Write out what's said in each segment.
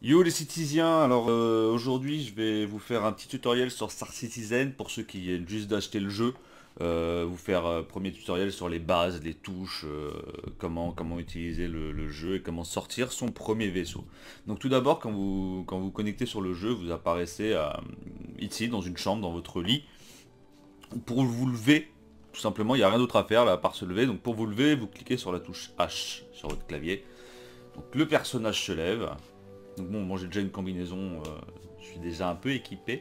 Yo les citizens, alors aujourd'hui je vais vous faire un petit tutoriel sur Star Citizen pour ceux qui viennent juste d'acheter le jeu. Vous faire premier tutoriel sur les bases, les touches, comment utiliser le jeu et comment sortir son premier vaisseau. Donc tout d'abord quand vous connectez sur le jeu, vous apparaissez ici dans une chambre, dans votre lit. Pour vous lever, tout simplement, il n'y a rien d'autre à faire là à part se lever. Donc pour vous lever, vous cliquez sur la touche H sur votre clavier. Donc le personnage se lève. Donc bon, moi j'ai déjà une combinaison, je suis déjà un peu équipé.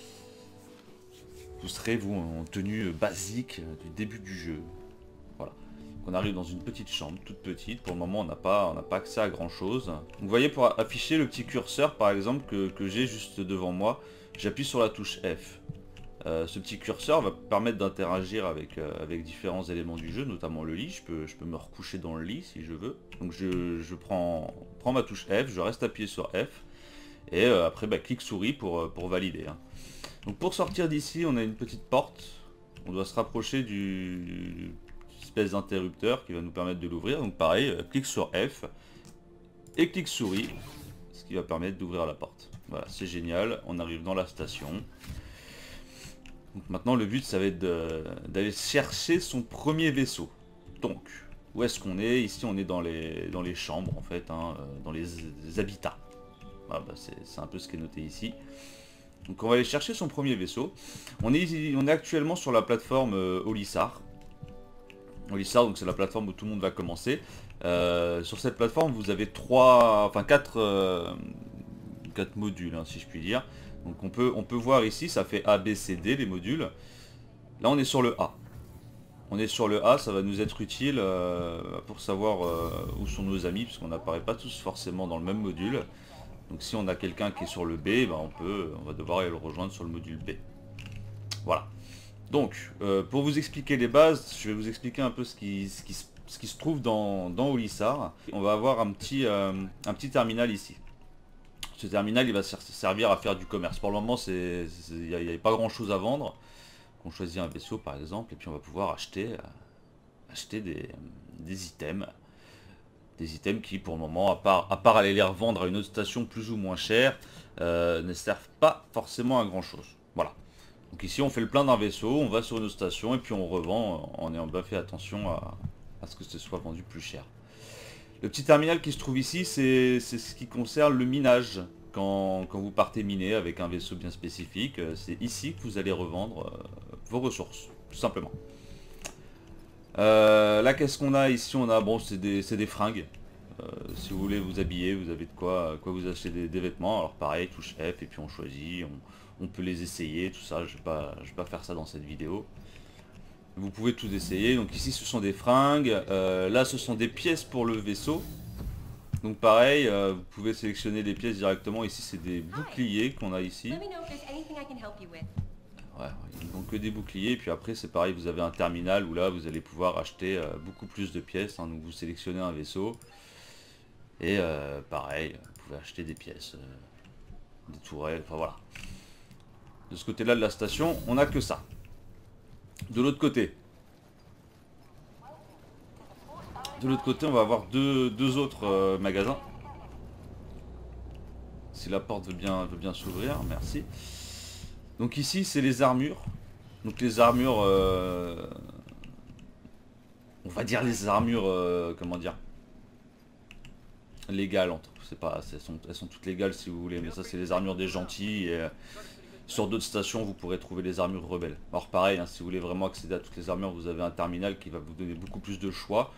Vous serez vous en tenue basique du début du jeu. Voilà. Donc on arrive dans une petite chambre, toute petite. Pour le moment on n'a pas accès à grand chose. Donc vous voyez, pour afficher le petit curseur par exemple que j'ai juste devant moi, j'appuie sur la touche F. Ce petit curseur va permettre d'interagir avec différents éléments du jeu, notamment le lit. Je peux me recoucher dans le lit si je veux. Donc je prends ma touche F, je reste appuyé sur F, et après clic souris pour valider. Hein. Donc pour sortir d'ici, on a une petite porte. On doit se rapprocher du espèce d'interrupteur qui va nous permettre de l'ouvrir. Donc pareil, clic sur F et clic souris, ce qui va permettre d'ouvrir la porte. Voilà, c'est génial. On arrive dans la station. Donc maintenant le but ça va être d'aller chercher son premier vaisseau. Donc où est-ce qu'on est? Ici on est dans les chambres en fait, hein, dans les habitats. Ah, c'est un peu ce qui est noté ici. Donc on va aller chercher son premier vaisseau. On est actuellement sur la plateforme Olissar. Olissar, donc c'est la plateforme où tout le monde va commencer. Sur cette plateforme vous avez quatre modules, hein, si je puis dire. Donc on peut voir ici, ça fait A, B, C, D les modules. Là on est sur le A. On est sur le A, ça va nous être utile pour savoir où sont nos amis, puisqu'on n'apparaît pas tous forcément dans le même module. Donc si on a quelqu'un qui est sur le B, on va devoir aller le rejoindre sur le module B. Voilà. Donc pour vous expliquer les bases, je vais vous expliquer un peu ce qui se trouve dans Olissar. On va avoir un petit terminal ici. Ce terminal il va servir à faire du commerce. Pour le moment il n'y a pas grand chose à vendre. On choisit un vaisseau par exemple et puis on va pouvoir acheter des items. Des items qui pour le moment, à part aller les revendre à une autre station plus ou moins chère, ne servent pas forcément à grand chose. Voilà. Donc ici on fait le plein d'un vaisseau, on va sur une autre station et puis on revend en ayant bien fait attention à ce que ce soit vendu plus cher. Le petit terminal qui se trouve ici, c'est ce qui concerne le minage. Quand vous partez miner avec un vaisseau bien spécifique, c'est ici que vous allez revendre vos ressources, tout simplement. Là, qu'est-ce qu'on a ici? On a, bon, c'est des fringues. Si vous voulez vous habiller, vous avez de quoi vous acheter des vêtements. Alors pareil, touche F et puis on choisit, on peut les essayer, tout ça. Je vais pas faire ça dans cette vidéo. Vous pouvez tout essayer. Donc ici ce sont des fringues, là ce sont des pièces pour le vaisseau. Donc pareil, vous pouvez sélectionner des pièces directement. Ici c'est des boucliers qu'on a ici. Ouais, donc que des boucliers. Et puis après c'est pareil, vous avez un terminal où là vous allez pouvoir acheter beaucoup plus de pièces. Hein. Donc vous sélectionnez un vaisseau. Et pareil, vous pouvez acheter des pièces, des tourelles, enfin voilà. De ce côté-là de la station, on n'a que ça. De l'autre côté, on va avoir deux autres magasins. Si la porte veut bien s'ouvrir, merci. Donc ici, c'est les armures. Donc les armures, on va dire les armures, comment dire, légales. C'est pas, elles sont toutes légales si vous voulez, mais ça c'est les armures des gentils. Et, sur d'autres stations, vous pourrez trouver les armures rebelles. Alors pareil, hein, si vous voulez vraiment accéder à toutes les armures, vous avez un terminal qui va vous donner beaucoup plus de choix.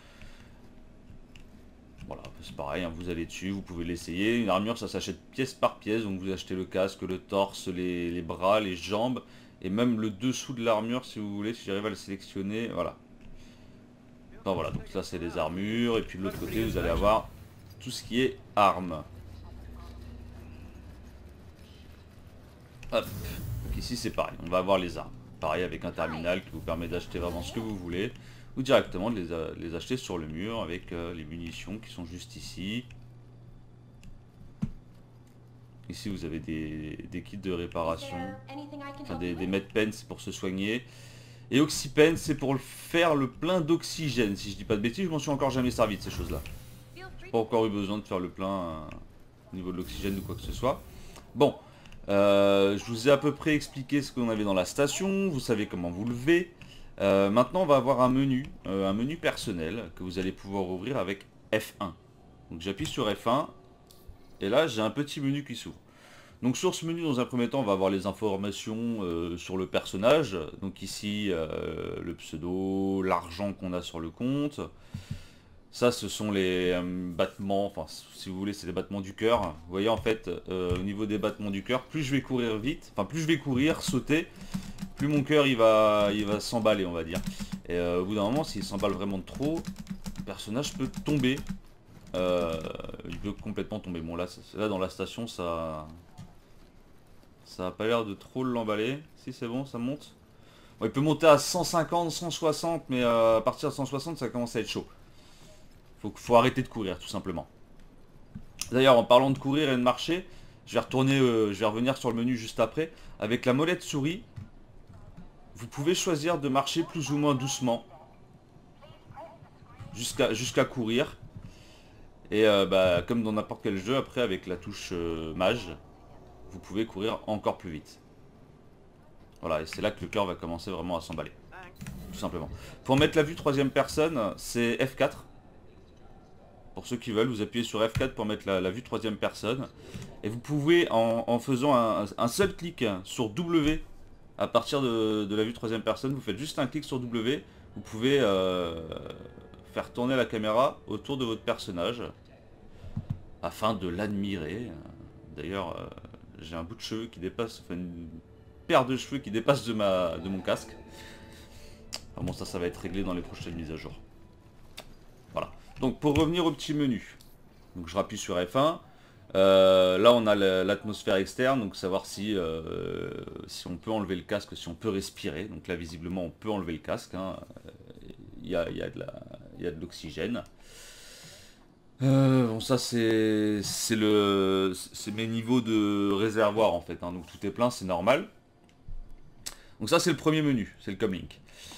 Voilà, c'est pareil, hein, vous allez dessus, vous pouvez l'essayer. Une armure, ça s'achète pièce par pièce, donc vous achetez le casque, le torse, les bras, les jambes, et même le dessous de l'armure si vous voulez, si j'arrive à le sélectionner, voilà. Enfin voilà, donc ça c'est les armures, et puis de l'autre côté, vous allez avoir tout ce qui est armes. Hop. Donc ici c'est pareil, on va avoir les armes. Pareil avec un terminal qui vous permet d'acheter vraiment ce que vous voulez. Ou directement de les acheter sur le mur avec les munitions qui sont juste ici. Ici vous avez des kits de réparation. Enfin des medpen c'est pour se soigner. Et oxypen c'est pour faire le plein d'oxygène. Si je dis pas de bêtises, je m'en suis encore jamais servi de ces choses là. Pas encore eu besoin de faire le plein au niveau de l'oxygène ou quoi que ce soit. Bon, je vous ai à peu près expliqué ce qu'on avait dans la station, vous savez comment vous lever. Maintenant on va avoir un menu personnel que vous allez pouvoir ouvrir avec F1. Donc j'appuie sur F1 et là j'ai un petit menu qui s'ouvre. Donc sur ce menu, dans un premier temps, on va avoir les informations sur le personnage. Donc ici, le pseudo, l'argent qu'on a sur le compte. Ça, ce sont les battements, enfin si vous voulez, c'est les battements du cœur. Vous voyez en fait, au niveau des battements du cœur, plus je vais courir vite, enfin plus je vais courir, sauter, plus mon cœur il va s'emballer, on va dire. Et au bout d'un moment, s'il s'emballe vraiment de trop, le personnage peut tomber. Il peut complètement tomber. Bon là dans la station, ça a pas l'air de trop l'emballer. Si c'est bon, ça monte. Bon, il peut monter à 150, 160, mais à partir de 160, ça commence à être chaud. Faut arrêter de courir, tout simplement. D'ailleurs, en parlant de courir et de marcher, je vais revenir sur le menu juste après. Avec la molette souris, vous pouvez choisir de marcher plus ou moins doucement. Jusqu'à courir. Et comme dans n'importe quel jeu, après avec la touche mage, vous pouvez courir encore plus vite. Voilà, et c'est là que le cœur va commencer vraiment à s'emballer. Tout simplement. Pour mettre la vue troisième personne, c'est F4. Pour ceux qui veulent, vous appuyez sur F4 pour mettre la vue troisième personne. Et vous pouvez, en faisant un seul clic sur W, à partir de la vue troisième personne, vous faites juste un clic sur W, vous pouvez faire tourner la caméra autour de votre personnage, afin de l'admirer. D'ailleurs, j'ai un bout de cheveux qui dépasse, enfin une paire de cheveux qui dépasse de mon casque. Enfin bon, ça va être réglé dans les prochaines mises à jour. Voilà. Donc pour revenir au petit menu, donc je rappuie sur F1. Là on a l'atmosphère externe, donc savoir si on peut enlever le casque, si on peut respirer. Donc là visiblement on peut enlever le casque, hein. Il y a de l'oxygène. Bon ça c'est mes niveaux de réservoir en fait, hein. Donc tout est plein, c'est normal. Donc ça c'est le premier menu, c'est le comlink.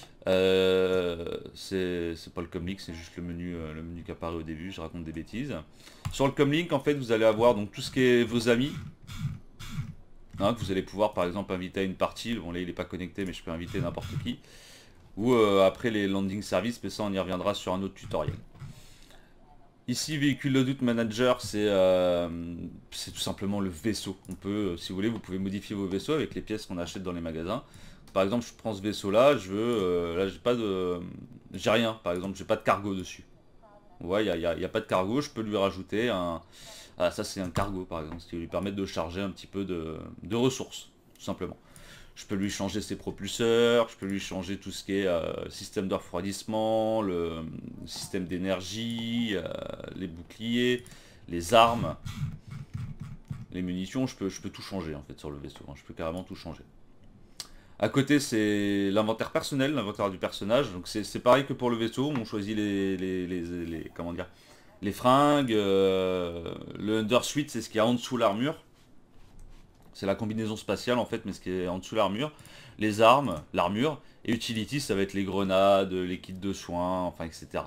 C'est pas le comlink, c'est juste le menu qui apparaît au début, je raconte des bêtises. Sur le comlink en fait vous allez avoir donc tout ce qui est vos amis, hein, que vous allez pouvoir par exemple inviter à une partie. Bon là il n'est pas connecté mais je peux inviter n'importe qui. Ou après les landing services, mais ça on y reviendra sur un autre tutoriel. Ici véhicule loadout manager, c'est tout simplement le vaisseau. On peut, si vous voulez, vous pouvez modifier vos vaisseaux avec les pièces qu'on achète dans les magasins. Par exemple, je prends ce vaisseau là, je veux, là j'ai rien, par exemple, j'ai pas de cargo dessus. Ouais, il y a pas de cargo, je peux lui rajouter un, ah ça c'est un cargo par exemple, ce qui va lui permettre de charger un petit peu de ressources, tout simplement. Je peux lui changer ses propulseurs, je peux lui changer tout ce qui est système de refroidissement, le système d'énergie, les boucliers, les armes, les munitions, je peux tout changer en fait sur le vaisseau, hein, je peux carrément tout changer. À côté c'est l'inventaire personnel, l'inventaire du personnage, donc c'est pareil que pour le vaisseau, on choisit comment dire, les fringues, le undersuit c'est ce qu'il y a en dessous l'armure. C'est la combinaison spatiale en fait, mais ce qui est en dessous l'armure. Les armes, l'armure. Et utility, ça va être les grenades, les kits de soins, enfin etc.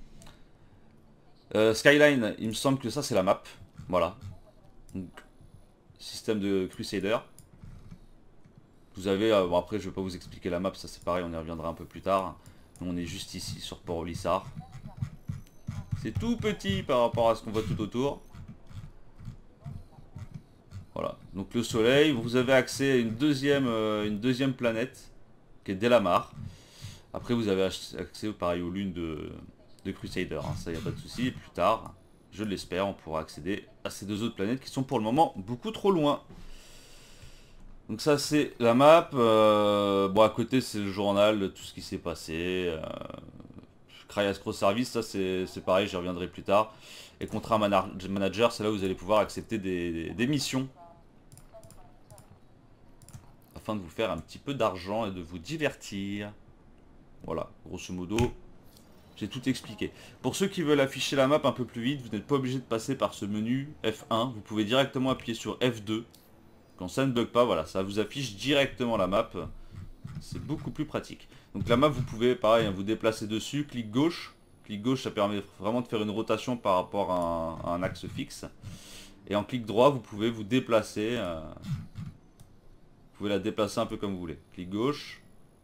Skyline, il me semble que ça c'est la map. Voilà. Donc, système de Crusader. Vous avez, bon après je vais pas vous expliquer la map, ça c'est pareil, on y reviendra un peu plus tard. Nous, on est juste ici sur Port-Olissard. C'est tout petit par rapport à ce qu'on voit tout autour. Voilà, donc le soleil, vous avez accès à une deuxième planète, qui est Delamar. Après vous avez accès pareil aux lunes de Crusader, hein, ça y a pas de souci. Et plus tard, je l'espère, on pourra accéder à ces deux autres planètes qui sont pour le moment beaucoup trop loin. Donc ça c'est la map, bon à côté c'est le journal de tout ce qui s'est passé. Cryas Cross Service, ça c'est pareil, j'y reviendrai plus tard. Et contrat manager, c'est là où vous allez pouvoir accepter des missions afin de vous faire un petit peu d'argent et de vous divertir. Voilà, grosso modo, j'ai tout expliqué. Pour ceux qui veulent afficher la map un peu plus vite, vous n'êtes pas obligé de passer par ce menu F1. Vous pouvez directement appuyer sur F2. Quand ça ne bug pas, voilà, ça vous affiche directement la map. C'est beaucoup plus pratique. Donc la map, vous pouvez, pareil, vous déplacer dessus, clic gauche. Clic gauche, ça permet vraiment de faire une rotation par rapport à un axe fixe. Et en clic droit, vous pouvez vous déplacer. Vous pouvez la déplacer un peu comme vous voulez. Clic gauche.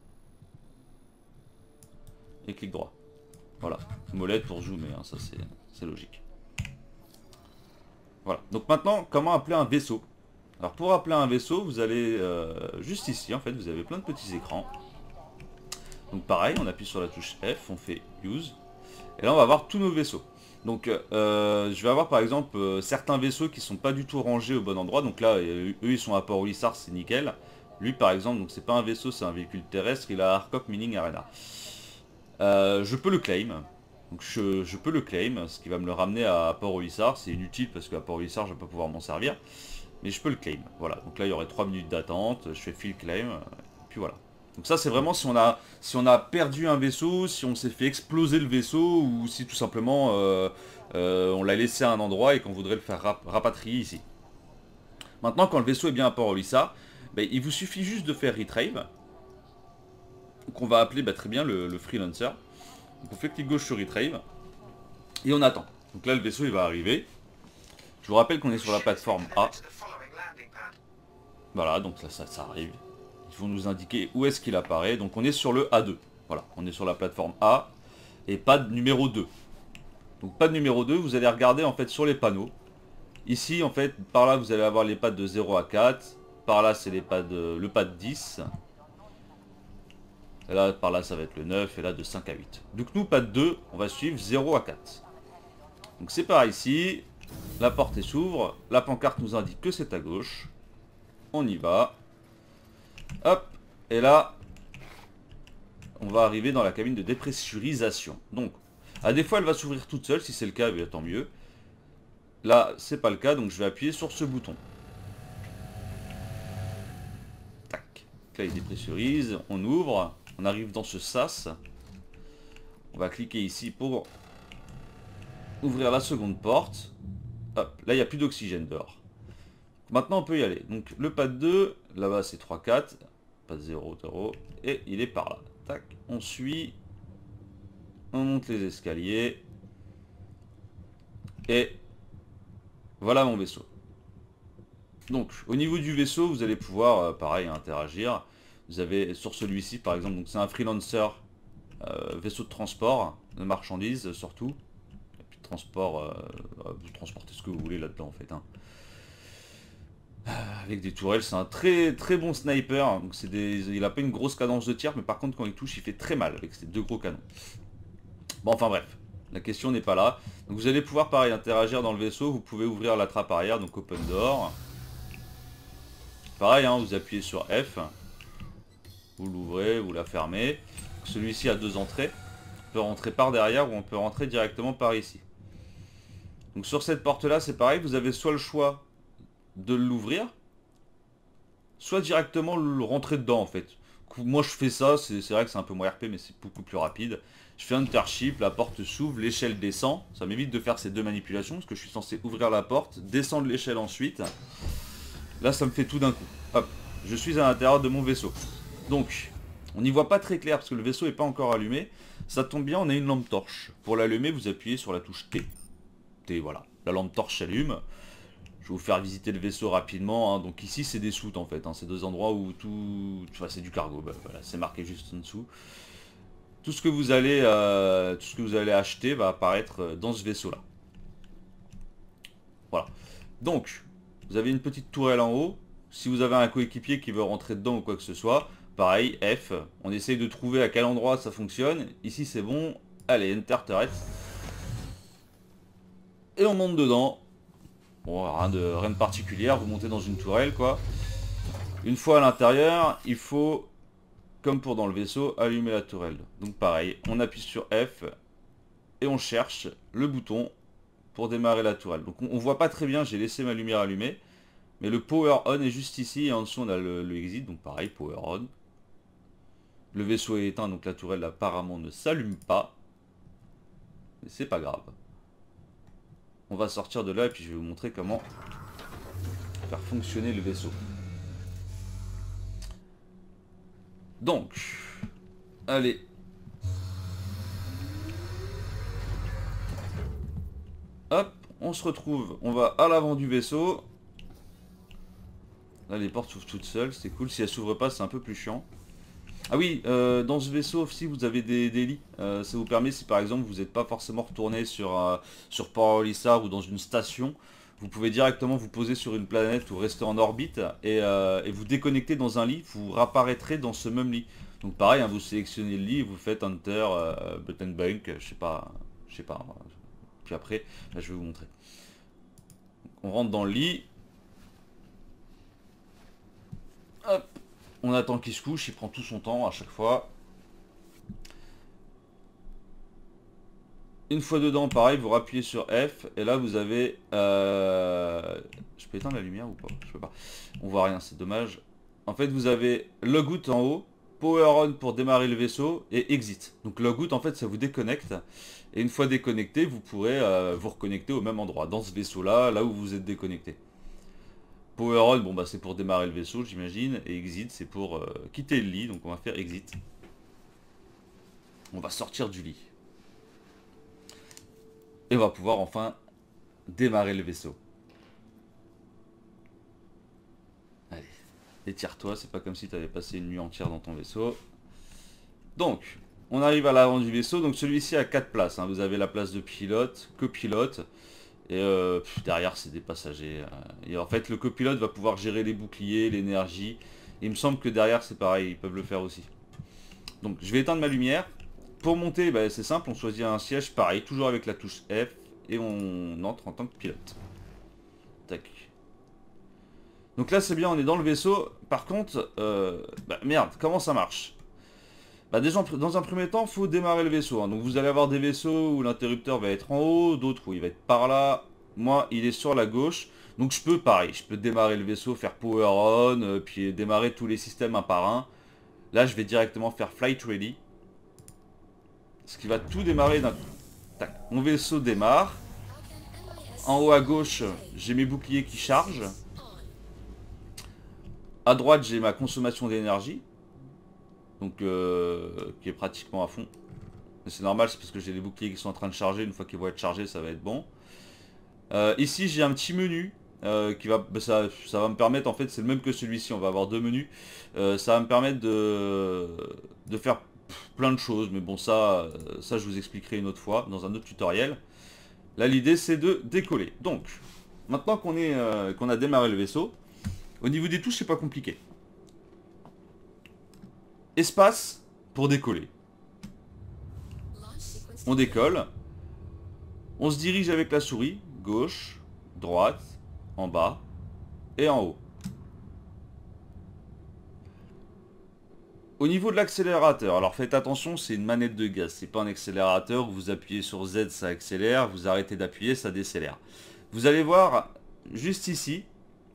Et clic droit. Voilà. Molette pour zoomer, hein, ça c'est logique. Voilà. Donc maintenant, comment appeler un vaisseau? Alors pour appeler un vaisseau, vous allez juste ici, en fait, vous avez plein de petits écrans. Donc pareil, on appuie sur la touche F, on fait Use. Et là, on va avoir tous nos vaisseaux. Donc je vais avoir par exemple certains vaisseaux qui sont pas du tout rangés au bon endroit. Donc là, eux, ils sont à Port-Olisar, c'est nickel. Lui, par exemple, donc c'est pas un vaisseau, c'est un véhicule terrestre. Il a Harcock Mining Arena. Je peux le claim. Donc je peux le claim, ce qui va me le ramener à Port-Olisar. C'est inutile parce qu'à Port-Olisar, je vais pas pouvoir m'en servir. Mais je peux le claim. Voilà. Donc là, il y aurait 3 minutes d'attente. Je fais fill claim. Et puis voilà. Donc ça, c'est vraiment si on a perdu un vaisseau, si on s'est fait exploser le vaisseau, ou si tout simplement on l'a laissé à un endroit et qu'on voudrait le faire rapatrier ici. Maintenant, quand le vaisseau est bien à Port-Olisar, ben, il vous suffit juste de faire retrieve. Qu'on va appeler très bien le freelancer. Donc on fait clic gauche sur retrieve. Et on attend. Donc là, le vaisseau, il va arriver. Je vous rappelle qu'on est sur la plateforme A. Voilà, donc là, ça arrive. Ils vont nous indiquer où est-ce qu'il apparaît. Donc on est sur le A2. Voilà, on est sur la plateforme A. Et pad numéro 2. Donc pad numéro 2, vous allez regarder en fait sur les panneaux. Ici, en fait, par là, vous allez avoir les pads de 0 à 4. Par là, c'est les pads le pad 10. Et là, par là, ça va être le 9. Et là, de 5 à 8. Donc nous, pad 2, on va suivre 0 à 4. Donc c'est pareil ici. La porte s'ouvre. La pancarte nous indique que c'est à gauche. On y va. Hop. Et là, on va arriver dans la cabine de dépressurisation. Donc, à des fois, elle va s'ouvrir toute seule. Si c'est le cas, bien, tant mieux. Là, c'est pas le cas. Donc, je vais appuyer sur ce bouton. Tac. Là, il dépressurise. On ouvre. On arrive dans ce sas. On va cliquer ici pour ouvrir la seconde porte. Hop. Là, il n'y a plus d'oxygène dehors. Maintenant, on peut y aller. Donc, le pad 2, là-bas, c'est 3, 4. Pad 0, 0. Et il est par là. Tac. On suit. On monte les escaliers. Et voilà mon vaisseau. Donc, au niveau du vaisseau, vous allez pouvoir, pareil, interagir. Vous avez sur celui-ci, par exemple, donc c'est un freelancer vaisseau de transport, de marchandises surtout. Et puis de transport, vous transportez ce que vous voulez là-dedans, en fait. Hein. Avec des tourelles, c'est un très très bon sniper. Donc il n'a pas une grosse cadence de tir, mais par contre, quand il touche, il fait très mal avec ces deux gros canons. Bon, enfin bref. La question n'est pas là. Donc vous allez pouvoir pareil interagir dans le vaisseau. Vous pouvez ouvrir la trappe arrière, donc open door. Pareil, hein, vous appuyez sur F. Vous l'ouvrez, vous la fermez. Celui-ci a 2 entrées. On peut rentrer par derrière ou on peut rentrer directement par ici. Donc sur cette porte-là, c'est pareil. Vous avez soit le choix de l'ouvrir, soit directement le rentrer dedans en fait. Moi je fais ça, c'est vrai que c'est un peu moins RP, mais c'est beaucoup plus rapide. Je fais Enter-Shift, la porte s'ouvre, l'échelle descend. Ça m'évite de faire ces deux manipulations, parce que je suis censé ouvrir la porte, descendre l'échelle ensuite. Là, ça me fait tout d'un coup. Hop, je suis à l'intérieur de mon vaisseau. Donc, on n'y voit pas très clair, parce que le vaisseau n'est pas encore allumé. Ça tombe bien, on a une lampe torche. Pour l'allumer, vous appuyez sur la touche T. T, voilà. La lampe torche s'allume. Je vais vous faire visiter le vaisseau rapidement. Hein. Donc ici, c'est des soutes en fait. Hein. C'est 2 endroits où tout... Enfin, c'est du cargo. Bah, voilà, c'est marqué juste en dessous. Tout ce que vous allez acheter va apparaître dans ce vaisseau-là. Voilà. Donc, vous avez une petite tourelle en haut. Si vous avez un coéquipier qui veut rentrer dedans ou quoi que ce soit, pareil, F. On essaye de trouver à quel endroit ça fonctionne. Ici, c'est bon. Allez, Enter Turret. Et on monte dedans. Bon, rien de particulier, vous montez dans une tourelle, quoi. Une fois à l'intérieur, il faut, comme pour dans le vaisseau, allumer la tourelle. Donc pareil, on appuie sur F et on cherche le bouton pour démarrer la tourelle. Donc on voit pas très bien, j'ai laissé ma lumière allumée. Mais le Power On est juste ici, et en dessous on a le Exit, donc pareil, Power On. Le vaisseau est éteint, donc la tourelle apparemment ne s'allume pas. Mais c'est pas grave. On va sortir de là et puis je vais vous montrer comment faire fonctionner le vaisseau. Donc, allez. Hop, on se retrouve, on va à l'avant du vaisseau. Là les portes s'ouvrent toutes seules, c'est cool. Si elles s'ouvrent pas, c'est un peu plus chiant. Ah oui, dans ce vaisseau aussi vous avez des lits. Ça vous permet, si par exemple vous n'êtes pas forcément retourné sur Port Olisar ou dans une station, vous pouvez directement vous poser sur une planète ou rester en orbite et vous déconnecter dans un lit, vous réapparaîtrez dans ce même lit. Donc pareil, hein, vous sélectionnez le lit, vous faites Enter, Button Bank, je sais pas. Puis après, là je vais vous montrer. On rentre dans le lit. Hop. On attend qu'il se couche, il prend tout son temps à chaque fois. Une fois dedans, pareil, vous rappuyez sur F, et là vous avez... Je peux éteindre la lumière ou pas? Je peux pas. On voit rien, c'est dommage. En fait, vous avez Logout en haut, Power On pour démarrer le vaisseau, et Exit. Donc Logout, en fait, ça vous déconnecte. Et une fois déconnecté, vous pourrez vous reconnecter au même endroit, dans ce vaisseau-là, là où vous êtes déconnecté. Power On, bon bah c'est pour démarrer le vaisseau, j'imagine, et Exit, c'est pour quitter le lit, donc on va faire Exit. On va sortir du lit. Et on va pouvoir enfin démarrer le vaisseau. Allez, étire-toi, c'est pas comme si tu avais passé une nuit entière dans ton vaisseau. Donc, on arrive à l'avant du vaisseau, donc celui-ci a 4 places. Hein. Vous avez la place de pilote, copilote, et derrière c'est des passagers. Et en fait, le copilote va pouvoir gérer les boucliers, l'énergie. Il me semble que derrière c'est pareil, ils peuvent le faire aussi. Donc, je vais éteindre ma lumière. Pour monter, bah, c'est simple, on choisit un siège, pareil, toujours avec la touche F, et on entre en tant que pilote. Tac. Donc là c'est bien, on est dans le vaisseau. Par contre, merde, comment ça marche? Bah déjà, dans un premier temps, il faut démarrer le vaisseau. Hein. Donc vous allez avoir des vaisseaux où l'interrupteur va être en haut, d'autres où il va être par là. Moi, il est sur la gauche. Donc je peux, pareil, je peux démarrer le vaisseau, faire Power On, puis démarrer tous les systèmes un par un. Là, je vais directement faire Flight Ready. Ce qui va tout démarrer d'un coup. Tac. Mon vaisseau démarre. En haut à gauche, j'ai mes boucliers qui chargent. À droite, j'ai ma consommation d'énergie. Donc, qui est pratiquement à fond. C'est normal, c'est parce que j'ai les boucliers qui sont en train de charger. Une fois qu'ils vont être chargés, ça va être bon. Ici, j'ai un petit menu. Qui va, ça va me permettre, en fait, c'est le même que celui-ci. On va avoir deux menus. Ça va me permettre de faire plein de choses, mais bon ça je vous expliquerai une autre fois dans un autre tutoriel. Là l'idée c'est de décoller. Donc maintenant qu'on a démarré le vaisseau, au niveau des touches c'est pas compliqué. Espace pour décoller. On décolle. On se dirige avec la souris, gauche, droite, en bas et en haut. Au niveau de l'accélérateur, alors faites attention, c'est une manette de gaz, c'est pas un accélérateur où vous appuyez sur Z, ça accélère, vous arrêtez d'appuyer, ça décélère. Vous allez voir, juste ici,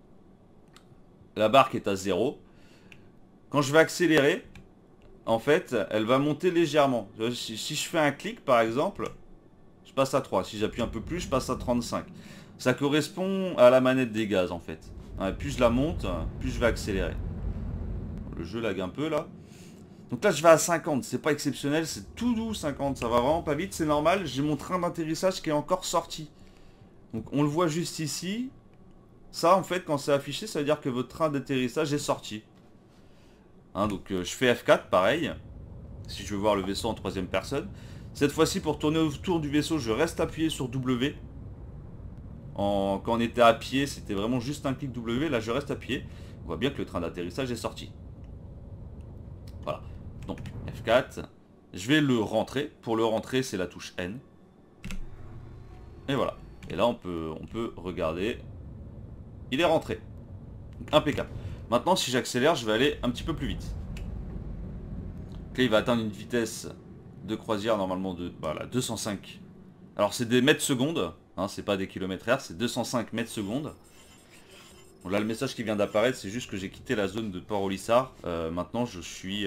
la barre qui est à 0. Quand je vais accélérer, en fait, elle va monter légèrement. Si je fais un clic, par exemple, je passe à 3. Si j'appuie un peu plus, je passe à 35. Ça correspond à la manette des gaz, en fait. Plus je la monte, plus je vais accélérer. Le jeu lag un peu, là. Donc là je vais à 50, c'est pas exceptionnel, c'est tout doux 50, ça va vraiment pas vite, c'est normal, j'ai mon train d'atterrissage qui est encore sorti. Donc on le voit juste ici, ça en fait quand c'est affiché ça veut dire que votre train d'atterrissage est sorti. Hein, donc je fais F4 pareil, si je veux voir le vaisseau en troisième personne. Cette fois-ci pour tourner autour du vaisseau je reste appuyé sur W. Quand on était à pied c'était vraiment juste un clic W, là je reste appuyé, on voit bien que le train d'atterrissage est sorti. Voilà. Donc F4, je vais le rentrer. Pour le rentrer, c'est la touche N. Et voilà. Et là, on peut regarder. Il est rentré. Impeccable. Maintenant, si j'accélère, je vais aller un petit peu plus vite. Donc là, il va atteindre une vitesse de croisière normalement de 205. Alors, c'est des mètres secondes. Hein, c'est pas des kilomètres heure, c'est 205 mètres secondes. Bon, là, le message qui vient d'apparaître, c'est juste que j'ai quitté la zone de Port Olisar. Maintenant, je suis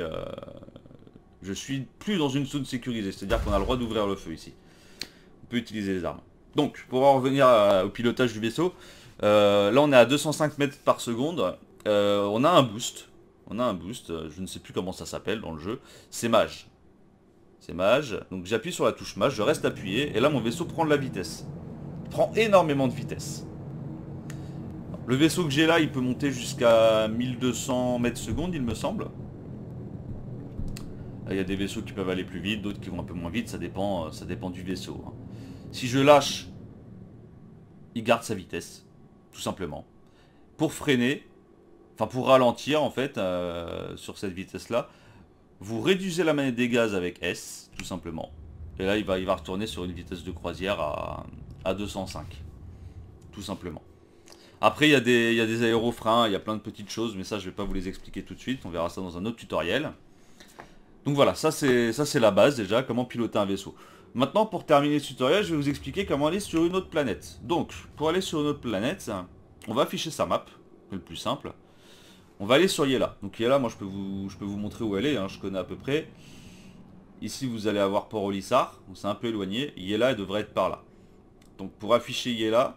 plus dans une zone sécurisée. C'est-à-dire qu'on a le droit d'ouvrir le feu ici. On peut utiliser les armes. Donc, pour en revenir au pilotage du vaisseau, là, on est à 205 mètres par seconde. On a un boost. Je ne sais plus comment ça s'appelle dans le jeu. C'est Mage. C'est Mage. Donc, j'appuie sur la touche Mage, je reste appuyé. Et là, mon vaisseau prend de la vitesse. prend énormément de vitesse. Le vaisseau que j'ai là, il peut monter jusqu'à 1200 mètres secondes, il me semble. Il y a des vaisseaux qui peuvent aller plus vite, d'autres qui vont un peu moins vite, ça dépend du vaisseau. Hein. Si je lâche, il garde sa vitesse, tout simplement. Pour freiner, enfin pour ralentir en fait, sur cette vitesse-là, vous réduisez la manette des gaz avec S, tout simplement. Et là, il va retourner sur une vitesse de croisière à 205, tout simplement. Après, il y a des aérofreins, il y a plein de petites choses, mais ça, je ne vais pas vous les expliquer tout de suite. On verra ça dans un autre tutoriel. Donc voilà, ça c'est la base déjà, comment piloter un vaisseau. Maintenant, pour terminer ce tutoriel, je vais vous expliquer comment aller sur une autre planète. Donc, pour aller sur une autre planète, on va afficher sa map, c'est le plus simple. On va aller sur Yela. Donc Yela, moi je peux vous montrer où elle est, hein, je connais à peu près. Ici, vous allez avoir Port Olisar, donc c'est un peu éloigné. Yela, elle devrait être par là. Donc pour afficher Yela,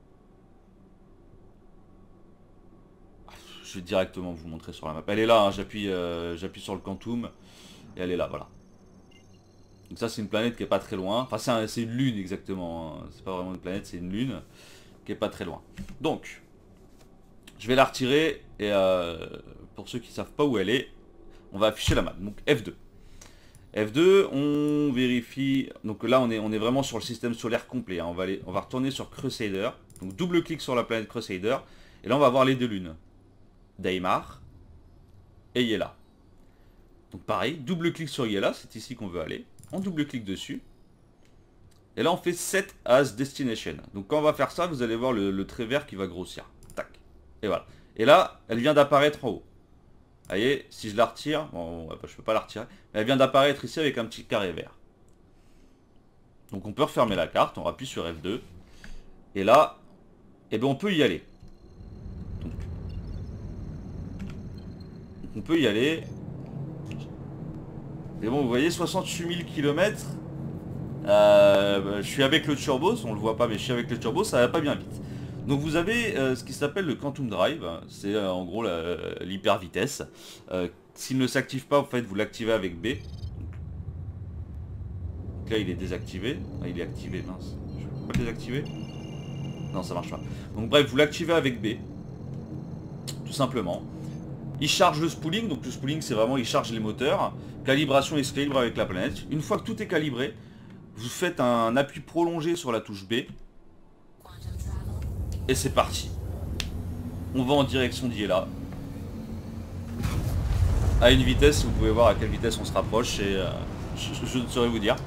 je vais directement vous montrer sur la map. Elle est là, hein, j'appuie sur le Quantum. Et elle est là, voilà. Donc ça c'est une planète qui est pas très loin. Enfin c'est une lune exactement. C'est pas vraiment une planète, c'est une lune qui est pas très loin. Donc, je vais la retirer. Et pour ceux qui savent pas où elle est, on va afficher la map. Donc F2. F2, on vérifie. Donc là on est vraiment sur le système solaire complet. Hein. On va retourner sur Crusader. Donc double clic sur la planète Crusader. Et là on va voir les deux lunes. Daimar et Yela. Donc pareil, double clic sur Yela, c'est ici qu'on veut aller. On double clic dessus. Et là on fait Set as Destination. Donc quand on va faire ça, vous allez voir le trait vert qui va grossir. Tac. Et voilà. Et là, elle vient d'apparaître en haut. Vous voyez, si je la retire, bon, je peux pas la retirer. Mais elle vient d'apparaître ici avec un petit carré vert. Donc on peut refermer la carte, on appuie sur F2. Et là, eh ben on peut y aller. Donc on peut y aller. Et bon, vous voyez, 68 000 km. Je suis avec le turbo, on le voit pas, mais je suis avec le turbo, ça va pas bien vite. Donc vous avez ce qui s'appelle le Quantum Drive, c'est en gros l'hyper vitesse. S'il ne s'active pas, en fait, vous l'activez avec B. Donc là, il est désactivé. Ah, il est activé, mince. Je peux pas le désactiver? Non, ça marche pas. Donc bref, vous l'activez avec B. Tout simplement. Il charge le spooling, donc le spooling c'est vraiment il charge les moteurs. Calibration et se calibre avec la planète. Une fois que tout est calibré, vous faites un appui prolongé sur la touche B. Et c'est parti. On va en direction d'Yela. À une vitesse, vous pouvez voir à quelle vitesse on se rapproche et je ne saurais vous dire.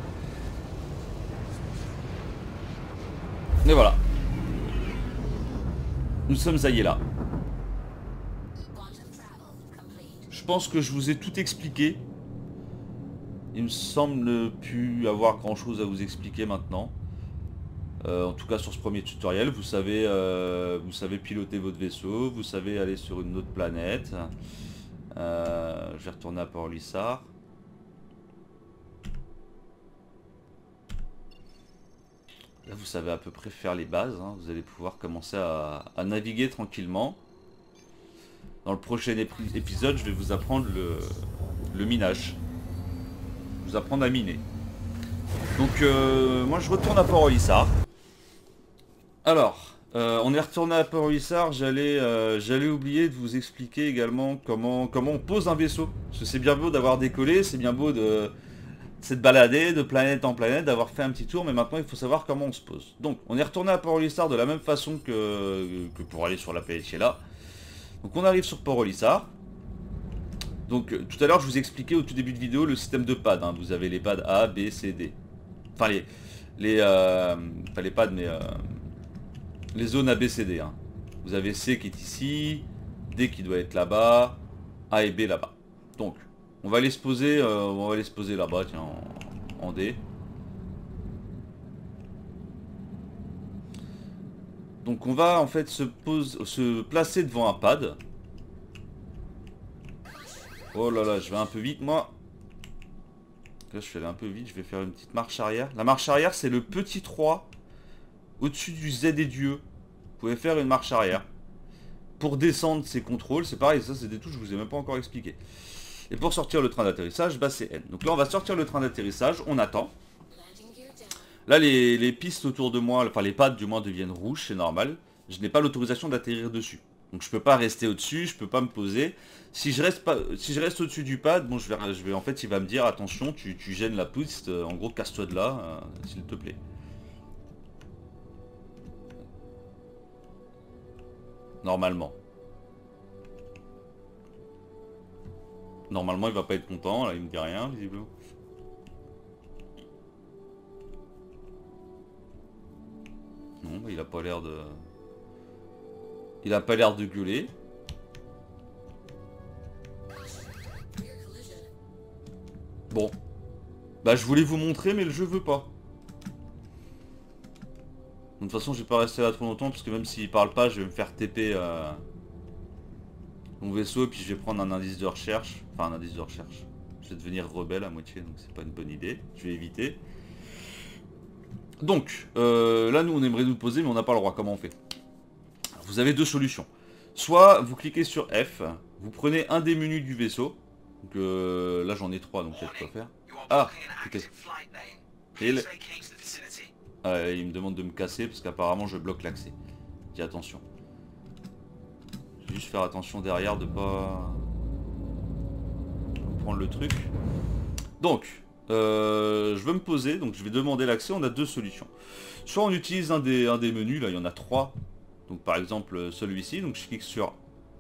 Et voilà. Nous sommes à Yela. Je pense que je vous ai tout expliqué. Il me semble ne plus avoir grand chose à vous expliquer maintenant. En tout cas sur ce premier tutoriel, vous savez piloter votre vaisseau, vous savez aller sur une autre planète. Je vais retourner à Port Olisar. Là vous savez à peu près faire les bases, hein. Vous allez pouvoir commencer à naviguer tranquillement. Dans le prochain épisode, je vais vous apprendre le minage. Vous apprendre à miner. Donc moi je retourne à Port Olisar. Alors, on est retourné à Port Olisar, j'allais oublier de vous expliquer également comment on pose un vaisseau. Parce que c'est bien beau d'avoir décollé, c'est bien beau de se balader de planète en planète, d'avoir fait un petit tour, mais maintenant il faut savoir comment on se pose. Donc on est retourné à Port Olisar de la même façon que pour aller sur la planète Yela. Donc on arrive sur Port Olisar. Donc tout à l'heure je vous expliquais au tout début de vidéo le système de pads. Hein. Vous avez les pads A, B, C, D. Enfin pas les pads mais les zones A, B, C, D. Hein. Vous avez C qui est ici, D qui doit être là-bas, A et B là-bas. Donc on va aller se poser, là-bas, tiens, en D. Donc on va en fait se placer devant un pad. Oh là là, je vais un peu vite moi. Là je vais aller un peu vite, je vais faire une petite marche arrière. La marche arrière c'est le petit 3 au-dessus du Z et du E. Vous pouvez faire une marche arrière. Pour descendre c'est contrôle, c'est pareil, ça c'est des touches que je vous ai même pas encore expliqué. Et pour sortir le train d'atterrissage, bah c'est N. Donc là on va sortir le train d'atterrissage, on attend. Là, les pistes autour de moi, enfin les pads du moins deviennent rouges, c'est normal. Je n'ai pas l'autorisation d'atterrir dessus. Donc je peux pas rester au-dessus, je peux pas me poser. Si je reste pas, si je reste au-dessus du pad, bon, en fait, il va me dire attention, tu gênes la piste. En gros, casse-toi de là, s'il te plaît. Normalement. Normalement, il va pas être content. Là, il me dit rien, visiblement. Non, bah, il a pas l'air de... Il a pas l'air de gueuler. Bon. Bah je voulais vous montrer mais le jeu veut pas. De toute façon je vais pas rester là trop longtemps parce que même s'il parle pas je vais me faire TP mon vaisseau et puis je vais prendre un indice de recherche. Enfin un indice de recherche. Je vais devenir rebelle à moitié donc c'est pas une bonne idée. Je vais éviter. Donc là nous on aimerait nous poser mais on n'a pas le droit. Comment on fait? Alors, vous avez deux solutions. Soit vous cliquez sur F, vous prenez un des menus du vaisseau. Donc là j'en ai trois donc peut-être quoi faire. Ah, écoutez. Il me demande de me casser parce qu'apparemment je bloque l'accès. Dis attention. Je vais juste faire attention derrière de pas prendre le truc. Donc, je veux me poser, donc je vais demander l'accès. On a deux solutions. Soit on utilise un des menus, là il y en a trois. Donc par exemple celui-ci, donc je clique sur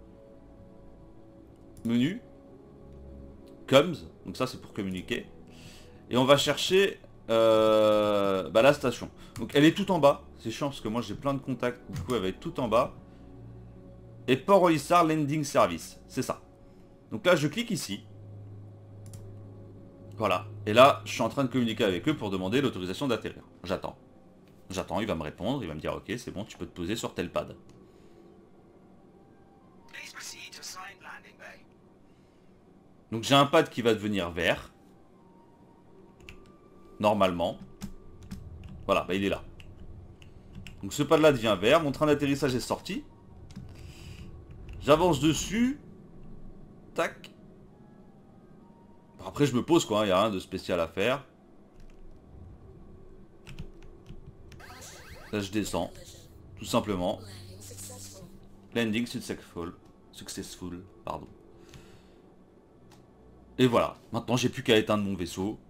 menu, comms, donc ça c'est pour communiquer. Et on va chercher la station. Donc elle est tout en bas. C'est chiant parce que moi j'ai plein de contacts. Du coup elle va être tout en bas. Et Port Olisar Landing Service. C'est ça. Donc là je clique ici. Voilà. Et là je suis en train de communiquer avec eux pour demander l'autorisation d'atterrir. J'attends. J'attends, il va me répondre. Il va me dire ok c'est bon tu peux te poser sur tel pad. Donc j'ai un pad qui va devenir vert. Normalement. Voilà, bah il est là. Donc ce pad là devient vert, mon train d'atterrissage est sorti. J'avance dessus. Tac. Après je me pose quoi, il n'y a rien de spécial à faire. Là je descends. Tout simplement. Landing successful. Successful, pardon. Et voilà, maintenant j'ai plus qu'à éteindre mon vaisseau.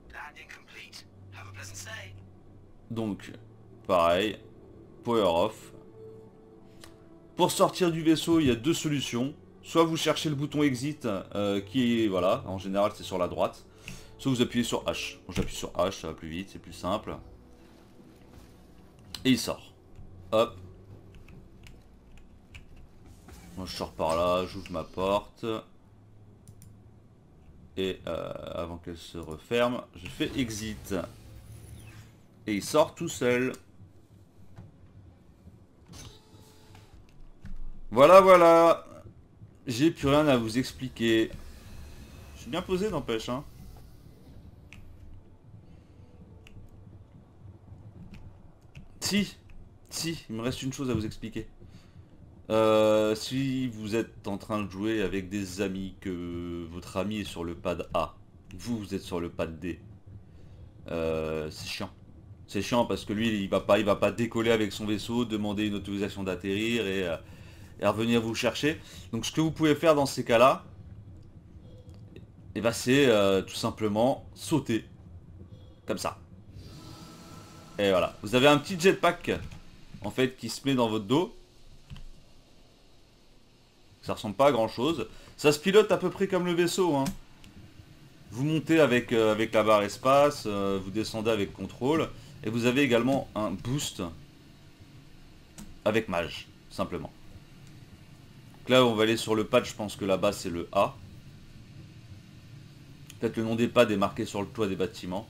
Donc, pareil, power off. Pour sortir du vaisseau, il y a deux solutions. Soit vous cherchez le bouton exit, qui est, voilà, en général c'est sur la droite. Soit vous appuyez sur H. Bon, j'appuie sur H, ça va plus vite, c'est plus simple. Et il sort. Hop. Moi je sors par là, j'ouvre ma porte. Et avant qu'elle se referme, je fais exit. Et il sort tout seul. Voilà, voilà. J'ai plus rien à vous expliquer. Je suis bien posé, n'empêche, hein. Si, il me reste une chose à vous expliquer. Si vous êtes en train de jouer avec des amis, que votre ami est sur le pad A, vous êtes sur le pad D, c'est chiant. C'est chiant parce que lui, il va pas décoller avec son vaisseau, demander une autorisation d'atterrir et revenir vous chercher. Donc ce que vous pouvez faire dans ces cas-là, c'est tout simplement sauter. Comme ça. Et voilà. Vous avez un petit jetpack, en fait, qui se met dans votre dos. Ça ressemble pas à grand chose. Ça se pilote à peu près comme le vaisseau, hein. Vous montez avec la barre espace, vous descendez avec contrôle. Et vous avez également un boost avec mage, simplement. Donc là on va aller sur le pad, je pense que là-bas c'est le A. Peut-être le nom des pads est marqué sur le toit des bâtiments.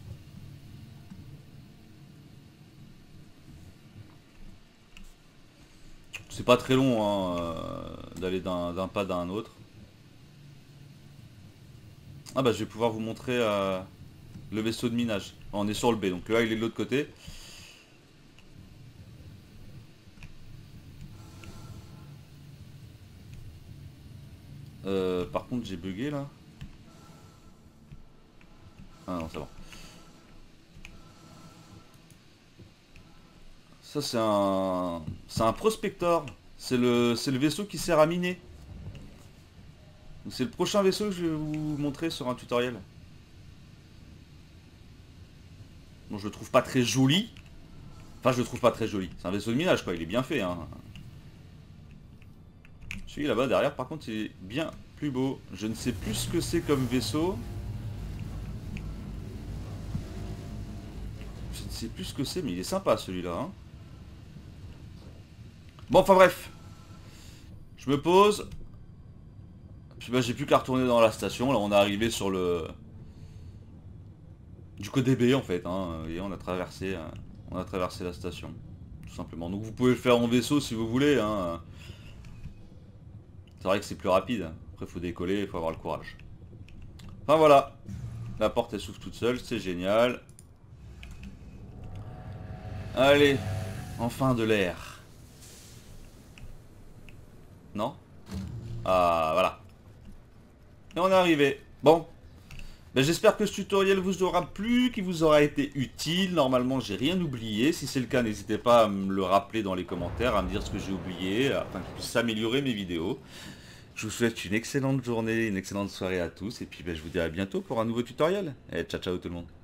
C'est pas très long hein, d'aller d'un pad à un autre. Ah bah je vais pouvoir vous montrer le vaisseau de minage. On est sur le B, donc là il est de l'autre côté. Par contre j'ai bugué là. Ah non c'est bon. Ça c'est un... C'est un prospector. C'est le vaisseau qui sert à miner. C'est le prochain vaisseau que je vais vous montrer sur un tutoriel. Bon, je le trouve pas très joli. Enfin, je le trouve pas très joli. C'est un vaisseau de minage, quoi. Il est bien fait, hein. Celui là-bas, derrière, par contre, il est bien plus beau. Je ne sais plus ce que c'est comme vaisseau. Je ne sais plus ce que c'est, mais il est sympa, celui-là, hein. Bon, enfin bref. Je me pose. Puis bah, j'ai plus qu'à retourner dans la station. Là, on est arrivé sur le... du côté B, en fait, hein. Et on a traversé la station. Tout simplement. Donc vous pouvez le faire en vaisseau si vous voulez, hein. C'est vrai que c'est plus rapide. Après, il faut décoller, il faut avoir le courage. Enfin voilà. La porte, elle s'ouvre toute seule, c'est génial. Allez. Enfin de l'air. Non? Ah, voilà. Et on est arrivé. Bon. Ben, j'espère que ce tutoriel vous aura plu, qu'il vous aura été utile. Normalement, j'ai rien oublié. Si c'est le cas, n'hésitez pas à me le rappeler dans les commentaires, à me dire ce que j'ai oublié, afin que je puisse améliorer mes vidéos. Je vous souhaite une excellente journée, une excellente soirée à tous, et puis ben, je vous dis à bientôt pour un nouveau tutoriel. Et ciao ciao tout le monde.